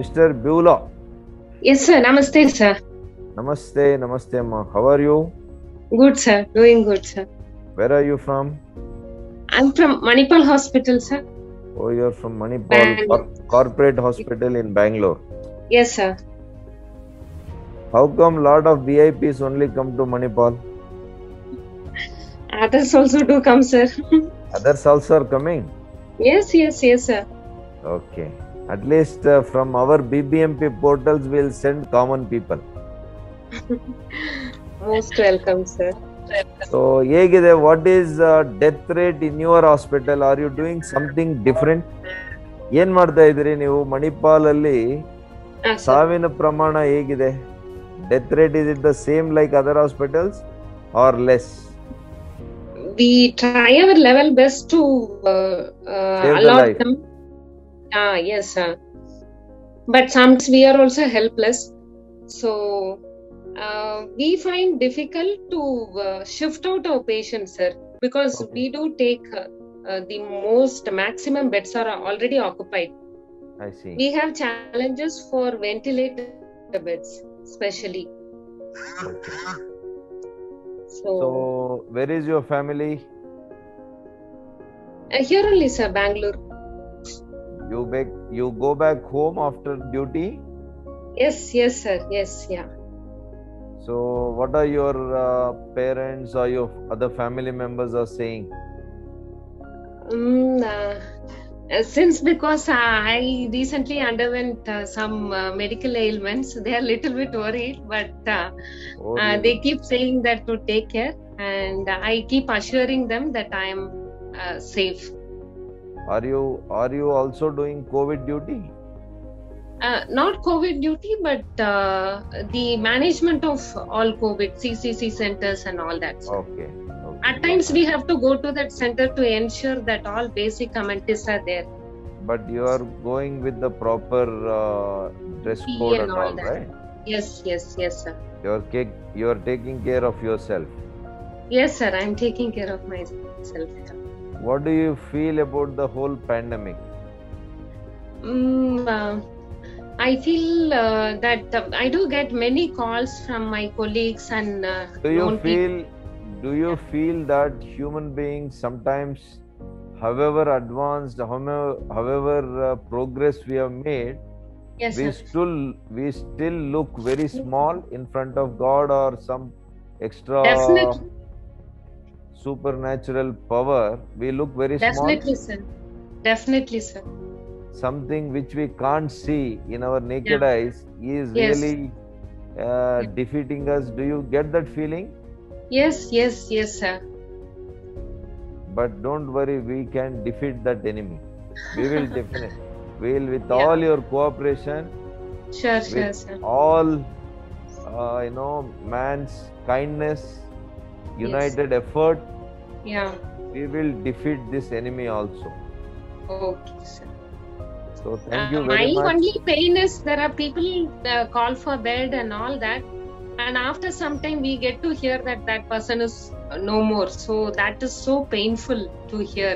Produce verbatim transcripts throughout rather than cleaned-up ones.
Mister Beulah. Yes, sir. Namaste, sir. Namaste, namaste, ma. How are you? Good, sir. Doing good, sir. Where are you from? I'm from Manipal Hospital, sir. Oh, you're from Manipal Bangalore. Cor- Corporate Hospital in Bangalore. Yes, sir. How come lot of V I Ps only come to Manipal? Others also do come, sir. Others also are coming? Yes, yes, yes, sir. Okay. At least uh, from our B B M P portals, we'll send common people. Most welcome, sir. So, ಹೇಗಿದೆ? What is uh, death rate in your hospital? Are you doing something different? ಏನ್ ಮಾಡ್ತಾ ಇದ್ದೀರಿ ನೀವು ಮಣಿಪಾಲ್ ಅಲ್ಲಿ? Ah, sir. ಸಾವಿನ ಪ್ರಮಾಣ ಹೇಗಿದೆ? Death rate, is it the same like other hospitals or less? We try our level best to uh, uh, Save the allot life. them. Ah, yes, sir. But sometimes we are also helpless. So, uh, we find difficult to uh, shift out our patients, sir, because Okay. we do take uh, uh, the most maximum beds are already occupied. I see. We have challenges for ventilator beds, especially. Okay. So, So, where is your family? uh, here only, sir, Bangalore. You back, you go back home after duty. Yes, yes, sir. Yes, yeah. So, what are your uh, parents or your other family members are saying? Um, uh, uh, since because uh, I recently underwent uh, some uh, medical ailments, they are little bit worried, but uh, Oh, uh, really? they keep saying that to take care, and I keep assuring them that I am uh, safe. Are you are you also doing COVID duty? Uh, not COVID duty, but uh, the management of all COVID, C C C centers and all that. sir. Okay. Okay. At times, we have to go to that center to ensure that all basic amenities are there. But you are going with the proper uh, dress P E code and and all all, that. right? Yes, yes, yes, sir. You are ca- you are taking care of yourself. Yes, sir. I'm taking care of myself. What do you feel about the whole pandemic? Mm, uh, I feel uh, that uh, I do get many calls from my colleagues and uh, Do you known people. feel do you feel that human beings sometimes, however advanced, however, however uh, progress we have made, Yes, we sir. still we still look very small in front of God or some extra Definitely, supernatural power. We look very definitely, small, sir. Definitely, sir. something which we can't see in our naked Yeah. eyes is Yes. really uh, defeating us. Do you get that feeling? Yes, yes, yes, sir. But don't worry, we can defeat that enemy. We will definitely. We will, with Yeah. all your cooperation, Sure, sure, with sir. all, uh, you know, man's kindness, united effort, Yeah. we will defeat this enemy also. Okay, sir. So thank Uh, you very my much. only pain is there are people uh, call for bed and all that, and after some time we get to hear that that person is uh, no more. So that is so painful to hear.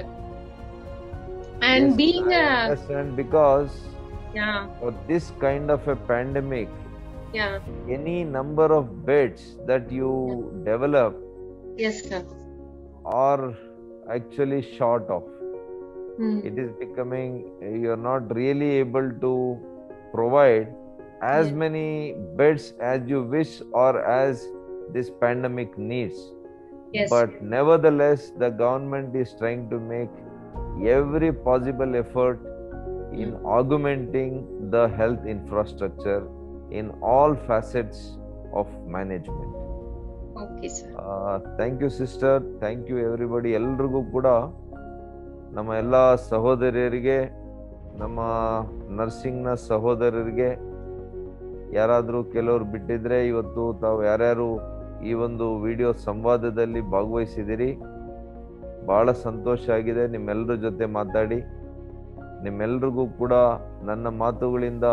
And Yes, being I a understand, because yeah, for this kind of a pandemic, yeah, any number of beds that you develop yes, sir. are actually short of. Hmm. It is becoming, you are not really able to provide as Yeah. many beds as you wish or as this pandemic needs. Yes. But nevertheless, the government is trying to make every possible effort in augmenting the health infrastructure in all facets of management. Okay, sir. Uh, thank you, sister. Thank you, everybody. ಎಲ್ರಿಗೂ ಕೂಡ ನಮ್ಮ ಎಲ್ಲ ಸಹೋದರಿಯರಿಗೆ, ನಮ್ಮ ನರ್ಸಿಂಗ್ನ ಸಹೋದರರಿಗೆ, ಯಾರಾದರೂ ಕೆಲವರು ಬಿಟ್ಟಿದ್ರೆ ಇವತ್ತು ತಾವು ಯಾರ್ಯಾರು ಈ ಒಂದು ವಿಡಿಯೋ ಸಂವಾದದಲ್ಲಿ ಭಾಗವಹಿಸಿದಿರಿ, ಬಹಳ ಸಂತೋಷ ಆಗಿದೆ ನಿಮ್ಮೆಲ್ಲರ ಜೊತೆ ಮಾತಾಡಿ. ನಿಮ್ಮೆಲ್ರಿಗೂ ಕೂಡ ನನ್ನ ಮಾತುಗಳಿಂದ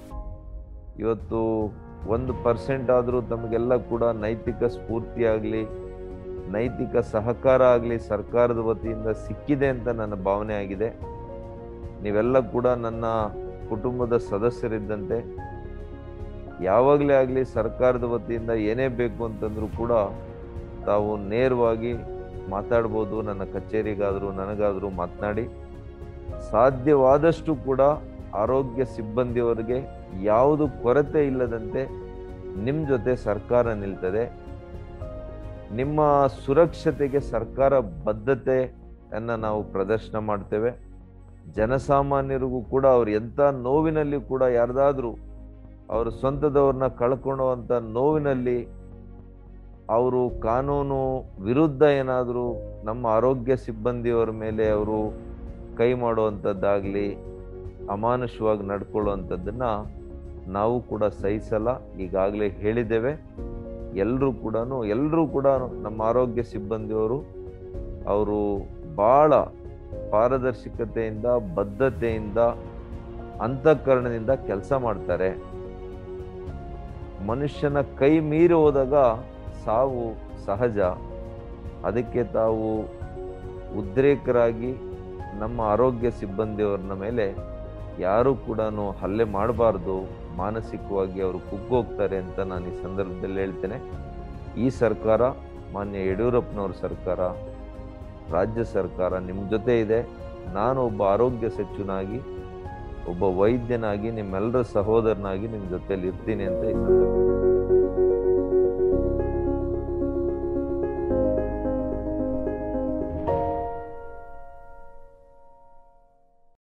ಇವತ್ತು ಒಂದು ಪರ್ಸೆಂಟ್ ಆದರೂ ತಮಗೆಲ್ಲ ಕೂಡ ನೈತಿಕ ಸ್ಫೂರ್ತಿ ಆಗಲಿ, ನೈತಿಕ ಸಹಕಾರ ಆಗಲಿ ಸರ್ಕಾರದ ವತಿಯಿಂದ ಸಿಕ್ಕಿದೆ ಅಂತ ನನ್ನ ಭಾವನೆ ಆಗಿದೆ. ನೀವೆಲ್ಲ ಕೂಡ ನನ್ನ ಕುಟುಂಬದ ಸದಸ್ಯರಿದ್ದಂತೆ. ಯಾವಾಗಲೇ ಆಗಲಿ ಸರ್ಕಾರದ ವತಿಯಿಂದ ಏನೇ ಬೇಕು ಅಂತಂದ್ರೂ ಕೂಡ ತಾವು ನೇರವಾಗಿ ಮಾತಾಡ್ಬೋದು. ನನ್ನ ಕಚೇರಿಗಾದರೂ ನನಗಾದರೂ ಮಾತನಾಡಿ. ಸಾಧ್ಯವಾದಷ್ಟು ಕೂಡ ಆರೋಗ್ಯ ಸಿಬ್ಬಂದಿಯವರಿಗೆ ಯಾವುದು ಕೊರತೆ ಇಲ್ಲದಂತೆ ನಿಮ್ಮ ಜೊತೆ ಸರ್ಕಾರ ನಿಲ್ತದೆ. ನಿಮ್ಮ ಸುರಕ್ಷತೆಗೆ ಸರ್ಕಾರ ಬದ್ಧತೆಯನ್ನು ನಾವು ಪ್ರದರ್ಶನ ಮಾಡ್ತೇವೆ. ಜನಸಾಮಾನ್ಯರಿಗೂ ಕೂಡ ಅವ್ರು ಎಂಥ ನೋವಿನಲ್ಲಿ ಕೂಡ ಯಾರ್ದಾದ್ರೂ ಅವರು ಸ್ವಂತದವ್ರನ್ನ ಕಳ್ಕೊಳ್ಳುವಂಥ ನೋವಿನಲ್ಲಿ ಅವರು ಕಾನೂನು ವಿರುದ್ಧ ಏನಾದರೂ ನಮ್ಮ ಆರೋಗ್ಯ ಸಿಬ್ಬಂದಿಯವರ ಮೇಲೆ ಅವರು ಕೈ ಮಾಡುವಂಥದ್ದಾಗಲಿ ಅಮಾನುಷವಾಗಿ ನಡ್ಕೊಳ್ಳುವಂಥದ್ದನ್ನು ನಾವು ಕೂಡ ಸಹಿಸಲ್ಲ. ಈಗಾಗಲೇ ಹೇಳಿದ್ದೇವೆ. ಎಲ್ಲರೂ ಕೂಡ ಎಲ್ಲರೂ ಕೂಡ ನಮ್ಮ ಆರೋಗ್ಯ ಸಿಬ್ಬಂದಿಯವರು ಅವರು ಭಾಳ ಪಾರದರ್ಶಕತೆಯಿಂದ, ಬದ್ಧತೆಯಿಂದ, ಅಂತಃಕರಣದಿಂದ ಕೆಲಸ ಮಾಡ್ತಾರೆ. ಮನುಷ್ಯನ ಕೈ ಮೀರಿ ಹೋದಾಗ ಸಾವು ಸಹಜ. ಅದಕ್ಕೆ ತಾವು ಉದ್ರೇಕರಾಗಿ ನಮ್ಮ ಆರೋಗ್ಯ ಸಿಬ್ಬಂದಿಯವ್ರನ್ನ ಮೇಲೆ ಯಾರೂ ಕೂಡ ಹಲ್ಲೆ ಮಾಡಬಾರ್ದು. ಮಾನಸಿಕವಾಗಿ ಅವರು ಕುಗ್ಗೋಗ್ತಾರೆ ಅಂತ ನಾನು ಈ ಸಂದರ್ಭದಲ್ಲಿ ಹೇಳ್ತೇನೆ. ಈ ಸರ್ಕಾರ, ಮಾನ್ಯ ಯಡಿಯೂರಪ್ಪನವ್ರ ಸರ್ಕಾರ, ರಾಜ್ಯ ಸರ್ಕಾರ ನಿಮ್ಮ ಜೊತೆ ಇದೆ. ನಾನು ಒಬ್ಬ ಆರೋಗ್ಯ ಸಚಿವನಾಗಿ, ಒಬ್ಬ ವೈದ್ಯನಾಗಿ, ನಿಮ್ಮೆಲ್ಲರ ಸಹೋದರನಾಗಿ ನಿಮ್ಮ ಜೊತೆಯಲ್ಲಿ ಇರ್ತೀನಿ ಅಂತ ಈ ಸಂದರ್ಭ